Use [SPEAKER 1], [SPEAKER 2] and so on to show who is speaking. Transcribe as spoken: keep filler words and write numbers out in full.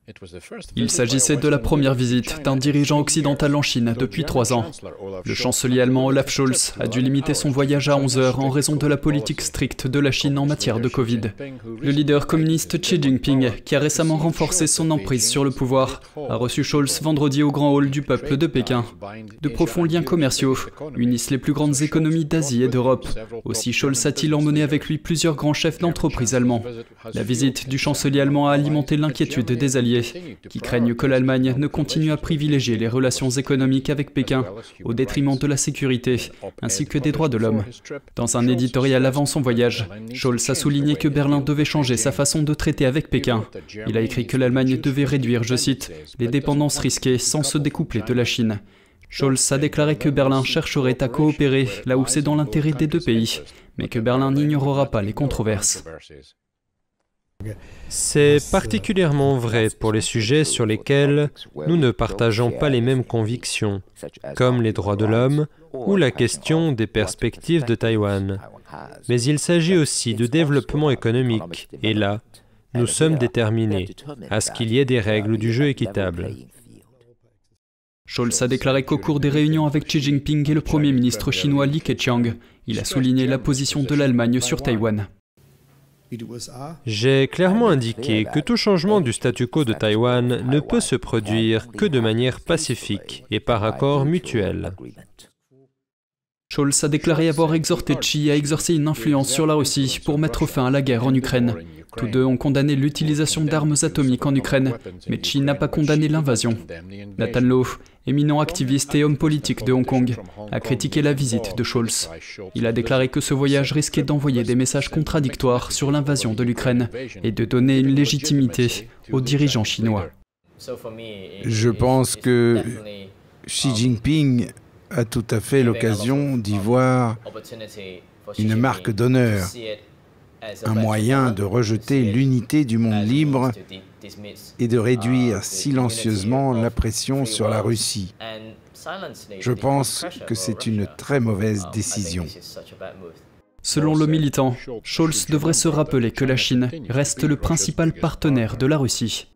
[SPEAKER 1] Il s'agissait de la première visite d'un dirigeant occidental en Chine depuis trois ans. Le chancelier allemand Olaf Scholz a dû limiter son voyage à onze heures en raison de la politique stricte de la Chine en matière de Covid. Le leader communiste Xi Jinping, qui a récemment renforcé son emprise sur le pouvoir, a reçu Scholz vendredi au Grand Hall du peuple de Pékin. De profonds liens commerciaux unissent les plus grandes économies d'Asie et d'Europe. Aussi Scholz a-t-il emmené avec lui plusieurs grands chefs d'entreprise allemands. La visite du chancelier allemand a alimenté l'inquiétude des alliés, qui craignent que l'Allemagne ne continue à privilégier les relations économiques avec Pékin au détriment de la sécurité ainsi que des droits de l'homme. Dans un éditorial avant son voyage, Scholz a souligné que Berlin devait changer sa façon de traiter avec Pékin. Il a écrit que l'Allemagne devait réduire, je cite, « les dépendances risquées sans se découpler de la Chine ». Scholz a déclaré que Berlin chercherait à coopérer là où c'est dans l'intérêt des deux pays, mais que Berlin n'ignorera pas les controverses.
[SPEAKER 2] C'est particulièrement vrai pour les sujets sur lesquels nous ne partageons pas les mêmes convictions, comme les droits de l'homme ou la question des perspectives de Taïwan. Mais il s'agit aussi de développement économique, et là, nous sommes déterminés à ce qu'il y ait des règles du jeu équitables.
[SPEAKER 1] Scholz a déclaré qu'au cours des réunions avec Xi Jinping et le Premier ministre chinois Li Keqiang, il a souligné la position de l'Allemagne sur Taïwan.
[SPEAKER 2] J'ai clairement indiqué que tout changement du statu quo de Taïwan ne peut se produire que de manière pacifique et par accord mutuel.
[SPEAKER 1] Scholz a déclaré avoir exhorté Xi à exercer une influence sur la Russie pour mettre fin à la guerre en Ukraine. Tous deux ont condamné l'utilisation d'armes atomiques en Ukraine, mais Xi n'a pas condamné l'invasion. Nathan Law, éminent activiste et homme politique de Hong Kong, a critiqué la visite de Scholz. Il a déclaré que ce voyage risquait d'envoyer des messages contradictoires sur l'invasion de l'Ukraine et de donner une légitimité aux dirigeants chinois.
[SPEAKER 3] Je pense que Xi Jinping a tout à fait l'occasion d'y voir une marque d'honneur, un moyen de rejeter l'unité du monde libre et de réduire silencieusement la pression sur la Russie. Je pense que c'est une très mauvaise décision.
[SPEAKER 1] Selon le militant, Scholz devrait se rappeler que la Chine reste le principal partenaire de la Russie.